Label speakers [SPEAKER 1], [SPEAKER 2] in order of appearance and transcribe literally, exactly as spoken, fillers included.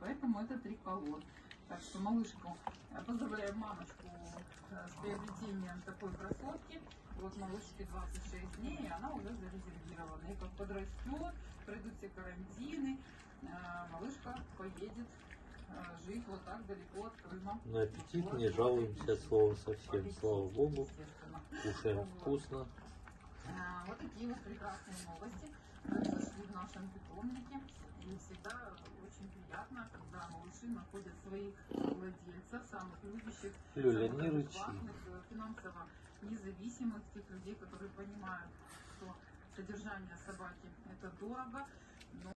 [SPEAKER 1] поэтому это триколор. Так что малышку, поздравляю мамочку с приобретением такой красотки. Вот малышке двадцать шесть дней, и она уже зарезервирована. И как подрастет, пройдут все карантины, малышка поедет жить вот так далеко от Крыма.
[SPEAKER 2] На аппетит вот, не жалуемся, слово совсем, слава богу. Кушаем вкусно.
[SPEAKER 1] А, вот такие вот прекрасные новости произошли в нашем питомнике. И всегда очень приятно, когда малыши находят своих владельцев, самых любящих,
[SPEAKER 2] Люля,
[SPEAKER 1] самых
[SPEAKER 2] не
[SPEAKER 1] адекватных, финансово независимых, тех людей, которые понимают, что содержание собаки это дорого.